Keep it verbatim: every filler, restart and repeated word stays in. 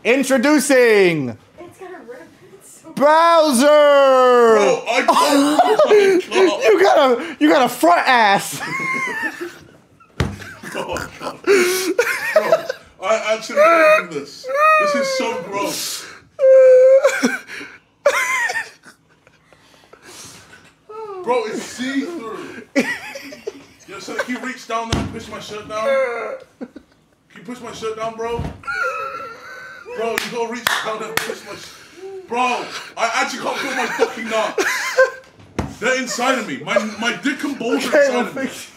Introducing It's gonna rip. It's so Bowser. Bro, I can't. You got a you got a front ass. Bro, I actually can't do this. This is so gross. Bro, it's see-through. Yo, so can you reach down there and push my shirt down? Can you push my shirt down, bro? Bro, you gotta reach down there and push my shirt. Bro, I actually can't feel my fucking nuts. They're inside of me. My my dick and balls are inside of me.